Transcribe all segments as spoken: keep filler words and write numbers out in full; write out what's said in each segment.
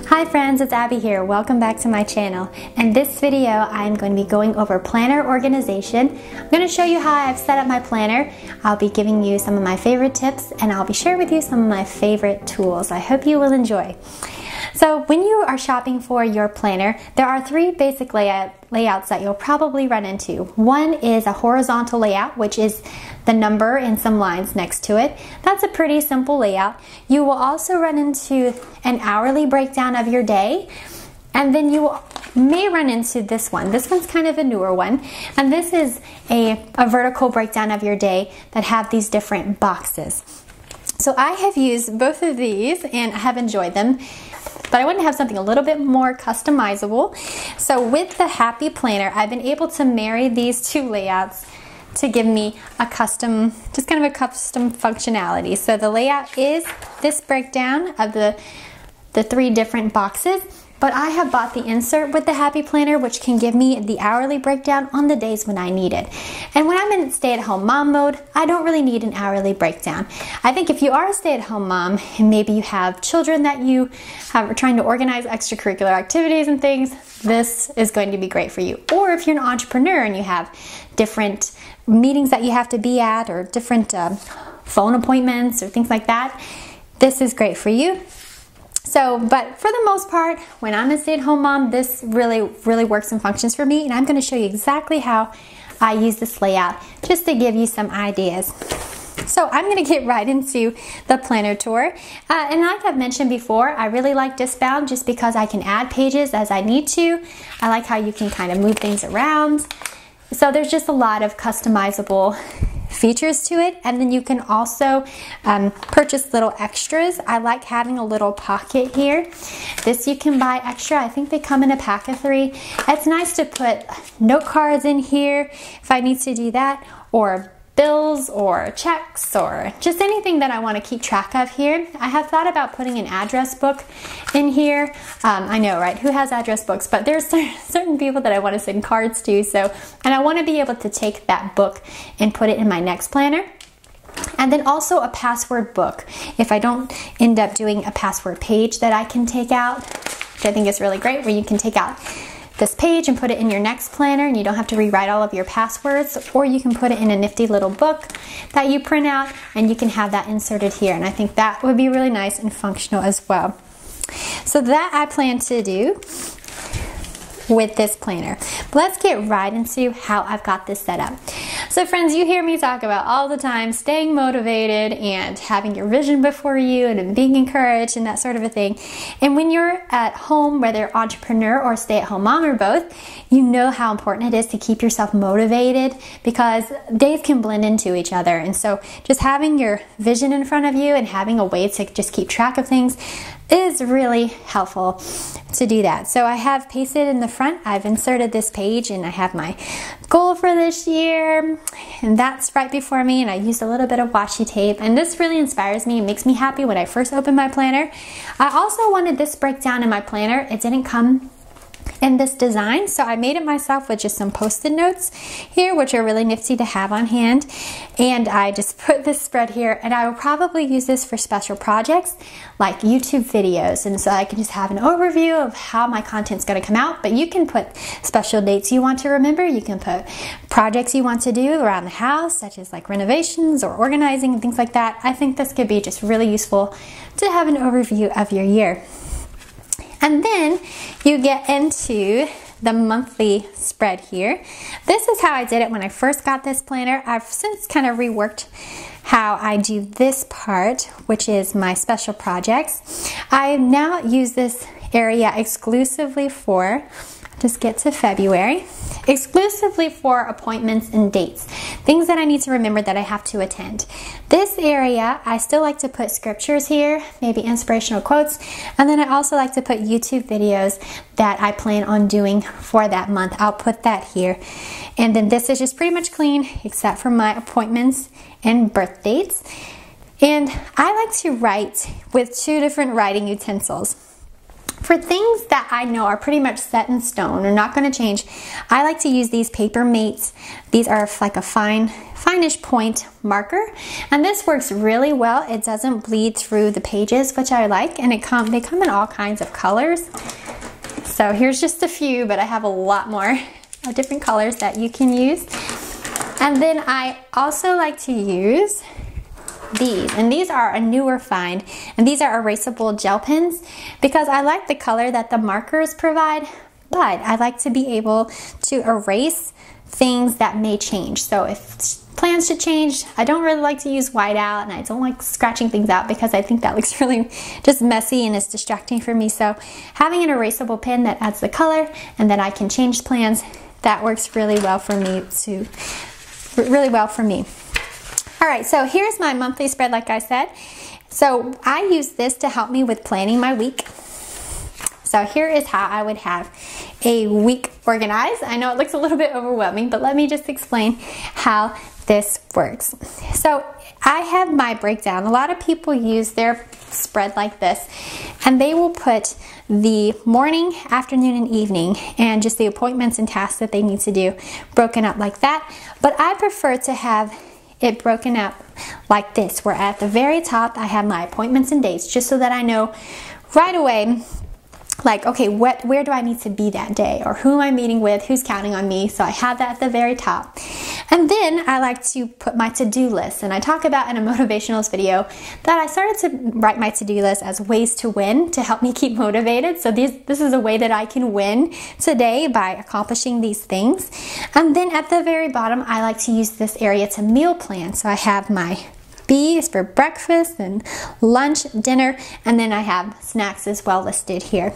Hi friends, it's Abby here. Welcome back to my channel. In this video, I'm going to be going over planner organization. I'm going to show you how I've set up my planner. I'll be giving you some of my favorite tips and I'll be sharing with you some of my favorite tools. I hope you will enjoy. So when you are shopping for your planner, there are three basic layout, layouts that you'll probably run into. One is a horizontal layout, which is the number and some lines next to it. That's a pretty simple layout. You will also run into an hourly breakdown of your day, and then you may run into this one. This one's kind of a newer one, and this is a, a vertical breakdown of your day that have these different boxes. So I have used both of these and I have enjoyed them, but I want to have something a little bit more customizable. So with the Happy Planner, I've been able to marry these two layouts to give me a custom, just kind of a custom functionality. So the layout is this breakdown of the, the three different boxes, but I have bought the insert with the Happy Planner, which can give me the hourly breakdown on the days when I need it. And when I'm in stay-at-home mom mode, I don't really need an hourly breakdown. I think if you are a stay-at-home mom and maybe you have children that you have, are trying to organize extracurricular activities and things, this is going to be great for you. Or if you're an entrepreneur and you have different meetings that you have to be at or different uh, phone appointments or things like that, this is great for you. So, but for the most part, when I'm a stay-at-home mom, this really, really works and functions for me, and I'm going to show you exactly how I use this layout just to give you some ideas. So I'm going to get right into the planner tour. Uh, and like I've mentioned before, I really like Discbound just because I can add pages as I need to. I like how you can kind of move things around. So there's just a lot of customizable features to it, and then you can also um, purchase little extras. I like having a little pocket here. This you can buy extra. I think they come in a pack of three. It's nice to put note cards in here if I need to do that, or bills or checks or just anything that I want to keep track of here. I have thought about putting an address book in here. Um, I know, right? Who has address books? But there's certain people that I want to send cards to. So, and I want to be able to take that book and put it in my next planner. And then also a password book. If I don't end up doing a password page that I can take out, which I think is really great, where you can take out this page and put it in your next planner and you don't have to rewrite all of your passwords, or you can put it in a nifty little book that you print out and you can have that inserted here, and I think that would be really nice and functional as well. So that I plan to do with this planner. But let's get right into how I've got this set up. So friends, you hear me talk about all the time staying motivated and having your vision before you and being encouraged and that sort of a thing. And when you're at home, whether entrepreneur or stay-at-home mom or both, you know how important it is to keep yourself motivated because days can blend into each other. And so just having your vision in front of you and having a way to just keep track of things is really helpful to do that. So I have pasted in the front, I've inserted this page, and I have my goal for this year, and that's right before me, and I used a little bit of washi tape, and this really inspires me and makes me happy when I first open my planner. I also wanted this breakdown in my planner. It didn't come in this design, so I made it myself with just some post-it notes here, which are really nifty to have on hand, and I just put this spread here, and I will probably use this for special projects like YouTube videos, and so I can just have an overview of how my content's going to come out. But you can put special dates you want to remember, you can put projects you want to do around the house, such as like renovations or organizing and things like that. I think this could be just really useful to have an overview of your year. And then you get into the monthly spread here. This is how I did it when I first got this planner. I've since kind of reworked how I do this part, which is my special projects. I now use this area exclusively for, just get to February, exclusively for appointments and dates, things that I need to remember that I have to attend. This area, I still like to put scriptures here, maybe inspirational quotes, and then I also like to put YouTube videos that I plan on doing for that month. I'll put that here. And then this is just pretty much clean except for my appointments and birth dates. And I like to write with two different writing utensils. For things that I know are pretty much set in stone, are not going to change, I like to use these Paper Mates. These are like a fine, fine-ish point marker, and this works really well. It doesn't bleed through the pages, which I like, and it come they come in all kinds of colors. So here's just a few, but I have a lot more of different colors that you can use. And then I also like to use these, and these are a newer find, and these are erasable gel pens because I like the color that the markers provide, but I like to be able to erase things that may change. So if plans should change, I don't really like to use whiteout, and I don't like scratching things out because I think that looks really just messy and it's distracting for me. So having an erasable pen that adds the color and then I can change plans, that works really well for me to really well for me. All right, so here's my monthly spread, like I said. So I use this to help me with planning my week. So here is how I would have a week organized. I know it looks a little bit overwhelming, but let me just explain how this works. So I have my breakdown. A lot of people use their spread like this, and they will put the morning, afternoon, and evening, and just the appointments and tasks that they need to do broken up like that. But I prefer to have it broken up like this, where at the very top I have my appointments and dates, just so that I know right away, like, okay, what, where do I need to be that day, or who am I meeting with, who's counting on me. So I have that at the very top. And then I like to put my to-do list, and I talk about in a motivationals video that I started to write my to-do list as ways to win to help me keep motivated. So these, this is a way that I can win today by accomplishing these things. And then at the very bottom, I like to use this area to meal plan. So I have my B is for breakfast and lunch, dinner, and then I have snacks as well listed here.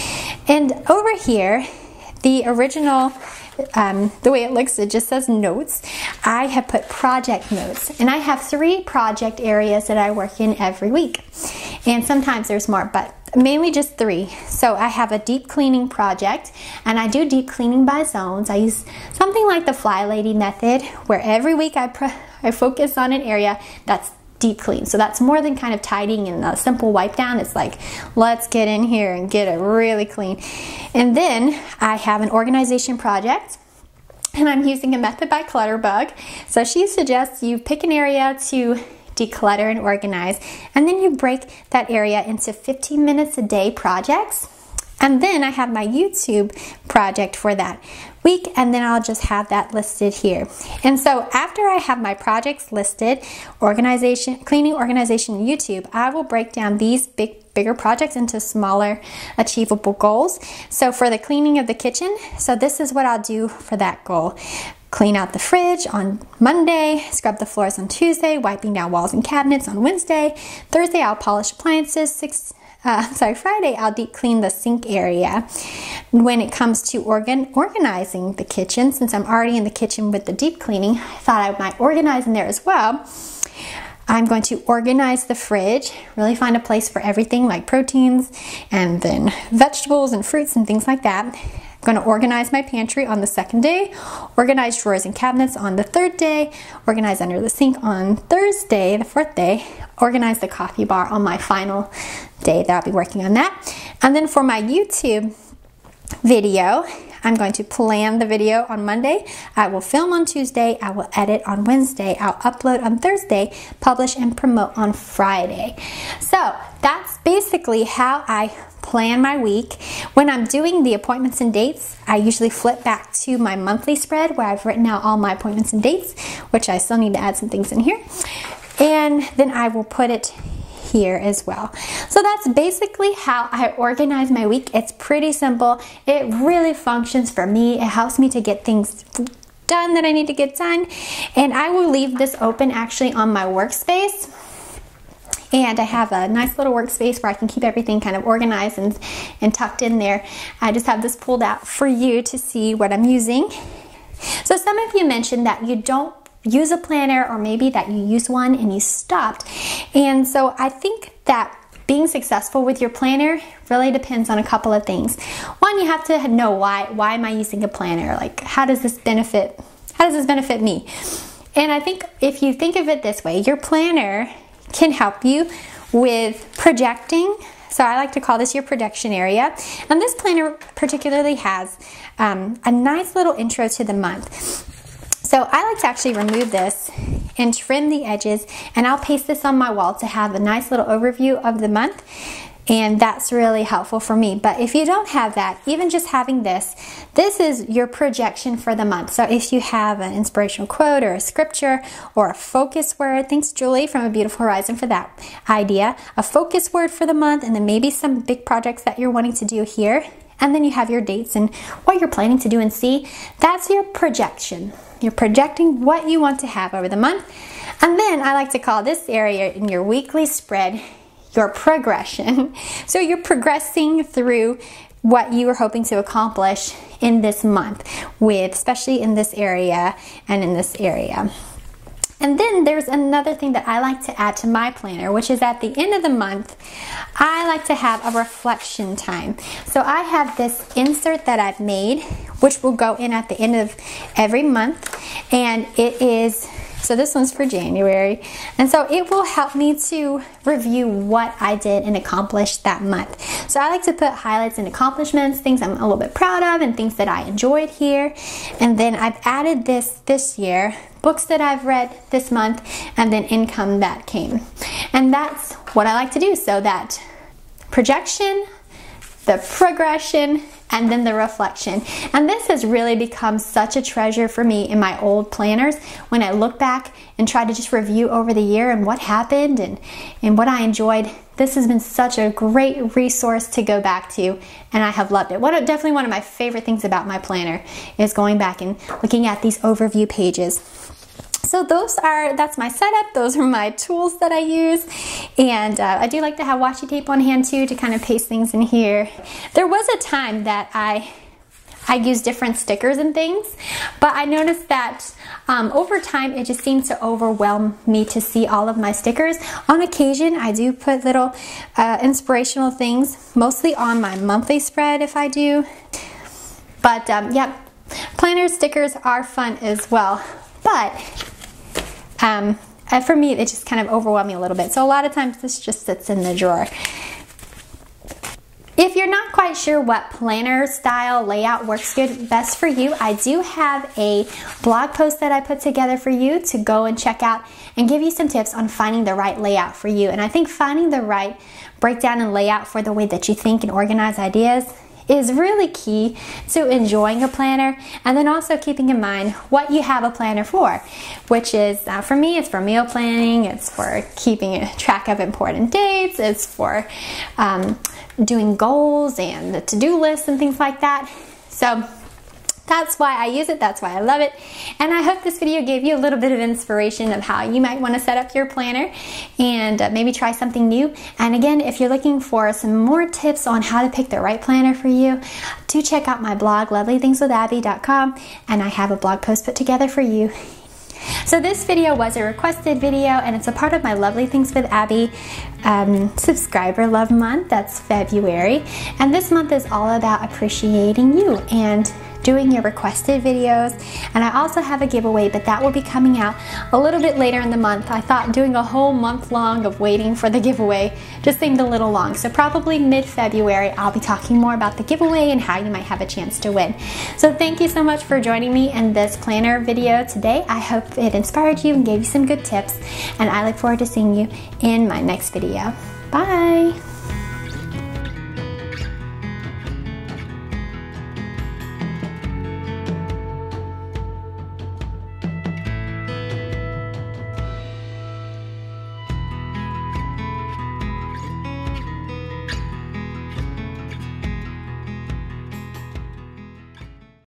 And over here, the original, um, the way it looks, it just says notes. I have put project notes, and I have three project areas that I work in every week. And sometimes there's more, but mainly just three. So I have a deep cleaning project, and I do deep cleaning by zones. I use something like the Fly Lady method, where every week I, pro I focus on an area that's deep clean. So that's more than kind of tidying and a simple wipe down. It's like, let's get in here and get it really clean. And then I have an organization project, and I'm using a method by Clutterbug. So she suggests you pick an area to declutter and organize, and then you break that area into fifteen minutes a day projects. And then I have my YouTube project for that week, and then I'll just have that listed here. And so after I have my projects listed, organization, cleaning, organization, YouTube, I will break down these big, bigger projects into smaller achievable goals. So for the cleaning of the kitchen, so this is what I'll do for that goal. Clean out the fridge on Monday, scrub the floors on Tuesday, wiping down walls and cabinets on Wednesday. Thursday, I'll polish appliances. Six, uh, sorry, Friday, I'll deep clean the sink area. When it comes to organ organizing the kitchen, since I'm already in the kitchen with the deep cleaning, I thought I might organize in there as well. I'm going to organize the fridge, really find a place for everything like proteins and then vegetables and fruits and things like that. I'm going to organize my pantry on the second day, organize drawers and cabinets on the third day, organize under the sink on Thursday, the fourth day, organize the coffee bar on my final day that I'll be working on that. And then for my YouTube video, I'm going to plan the video on Monday. I will film on Tuesday. I will edit on Wednesday. I'll upload on Thursday, publish and promote on Friday. So that's basically how I plan my week. When I'm doing the appointments and dates, I usually flip back to my monthly spread where I've written out all my appointments and dates, which I still need to add some things in here. And then I will put it here as well. So that's basically how I organize my week. It's pretty simple. It really functions for me. It helps me to get things done that I need to get done. And I will leave this open actually on my workspace. And I have a nice little workspace where I can keep everything kind of organized and, and tucked in there. I just have this pulled out for you to see what I'm using. So some of you mentioned that you don't use a planner, or maybe that you use one and you stopped. And so I think that being successful with your planner really depends on a couple of things. One, you have to know why why am I using a planner? Like, how does this benefit how does this benefit me? And I think if you think of it this way, your planner can help you with projecting So I like to call this your production area. And this planner particularly has um, a nice little intro to the month. So I like to actually remove this and trim the edges, and I'll paste this on my wall to have a nice little overview of the month. And that's really helpful for me. But if you don't have that, even just having this, this is your projection for the month. So if you have an inspirational quote or a scripture or a focus word, thanks Julie from A Beautiful Horizon for that idea, a focus word for the month, and then maybe some big projects that you're wanting to do here. And then you have your dates and what you're planning to do and see. That's your projection. You're projecting what you want to have over the month. And then I like to call this area in your weekly spread your progression. So you're progressing through what you were hoping to accomplish in this month, with especially in this area and in this area. And then there's another thing that I like to add to my planner, which is at the end of the month, I like to have a reflection time. So I have this insert that I've made, which will go in at the end of every month, and it is, so this one's for January, and so it will help me to review what I did and accomplished that month. So I like to put highlights and accomplishments, things I'm a little bit proud of and things that I enjoyed here. And then I've added this this year, books that I've read this month, and then income that came. And that's what I like to do, so that projection, the progression, and then the reflection. And this has really become such a treasure for me in my old planners when I look back and try to just review over the year and what happened and, and what I enjoyed. This has been such a great resource to go back to, and I have loved it. What, definitely one of my favorite things about my planner is going back and looking at these overview pages. So those are, that's my setup. Those are my tools that I use. And uh, I do like to have washi tape on hand too to kind of paste things in here. There was a time that I I used different stickers and things, but I noticed that um, over time it just seemed to overwhelm me to see all of my stickers. On occasion I do put little uh, inspirational things, mostly on my monthly spread if I do. But um, yeah, planner stickers are fun as well. But um, for me, it just kind of overwhelmed me a little bit. So a lot of times this just sits in the drawer. If you're not quite sure what planner style layout works good best for you, I do have a blog post that I put together for you to go and check out and give you some tips on finding the right layout for you. And I think finding the right breakdown and layout for the way that you think and organize ideas is really key to enjoying a planner, and then also keeping in mind what you have a planner for, which is, uh, for me, it's for meal planning, it's for keeping track of important dates, it's for um, doing goals and the to-do lists and things like that. So that's why I use it, that's why I love it, and I hope this video gave you a little bit of inspiration of how you might want to set up your planner and uh, maybe try something new. And again, if you're looking for some more tips on how to pick the right planner for you, do check out my blog, lovely things with abby dot com, and I have a blog post put together for you. So this video was a requested video, and it's a part of my Lovely Things with Abby um, subscriber love month. That's February, and this month is all about appreciating you and doing your requested videos. And I also have a giveaway, but that will be coming out a little bit later in the month. I thought doing a whole month long of waiting for the giveaway just seemed a little long, so probably mid-February I'll be talking more about the giveaway and how you might have a chance to win. So thank you so much for joining me in this planner video today. I hope it inspired you and gave you some good tips, and I look forward to seeing you in my next video. Bye!